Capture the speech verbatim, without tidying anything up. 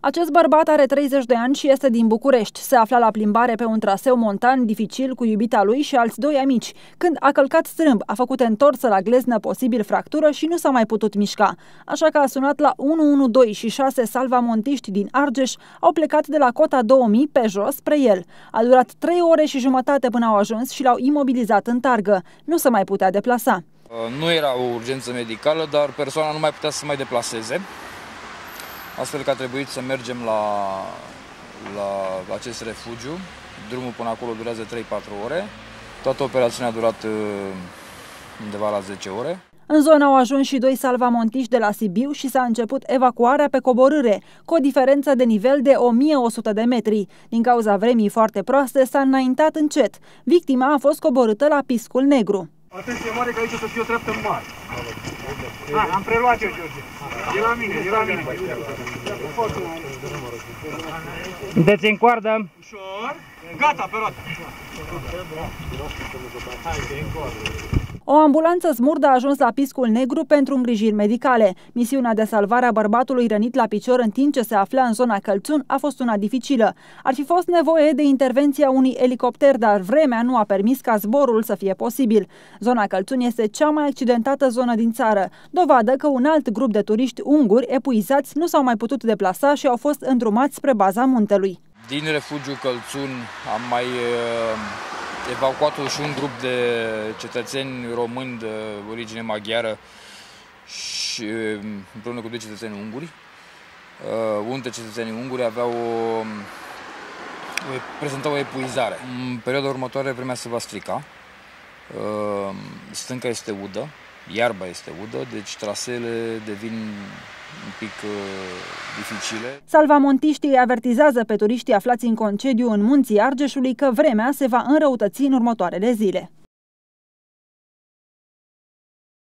Acest bărbat are treizeci de ani și este din București. Se afla la plimbare pe un traseu montan dificil cu iubita lui și alți doi amici. Când a călcat strâmb, a făcut întorsă la gleznă, posibil fractură, și nu s-a mai putut mișca. Așa că a sunat la unu unu doi și șase salvamontiști din Argeș au plecat de la Cota două mii pe jos spre el. A durat trei ore și jumătate până au ajuns și l-au imobilizat în targă. Nu se mai putea deplasa. Nu era o urgență medicală, dar persoana nu mai putea să se mai deplaseze. Astfel că a trebuit să mergem la, la acest refugiu. Drumul până acolo durează trei patru ore. Toată operațiunea a durat undeva la zece ore. În zonă au ajuns și doi salvamontiști de la Sibiu și s-a început evacuarea pe coborâre, cu o diferență de nivel de o mie o sută de metri. Din cauza vremii foarte proaste, s-a înaintat încet. Victima a fost coborâtă la Piscul Negru. Atenție mare, că aici o să fie o treaptă mare. Ha, am preluat eu, George. E la mine, e la mine. Sunteți în coardă? Ușor. Gata, pe roată. O ambulanță smurdă a ajuns la Piscul Negru pentru îngrijiri medicale. Misiunea de salvare a bărbatului rănit la picior în timp ce se afla în zona Călțun a fost una dificilă. Ar fi fost nevoie de intervenția unui elicopter, dar vremea nu a permis ca zborul să fie posibil. Zona Călțun este cea mai accidentată zonă din țară, dovadă că un alt grup de turiști unguri epuizați nu s-au mai putut deplasa și au fost îndrumați spre baza muntelui. Din refugiul Călțun am mai evacuat și un grup de cetățeni români de origine maghiară și împreună cu doi cetățeni unguri. Unul dintre cetățenii unguri avea o, o, prezenta o epuizare. În perioada următoare vremea se va strica. Stânca este udă, iarba este udă, deci traseele devin un pic uh, dificile. Salvamontiștii avertizează pe turiștii aflați în concediu în munții Argeșului că vremea se va înrăutăți în următoarele zile.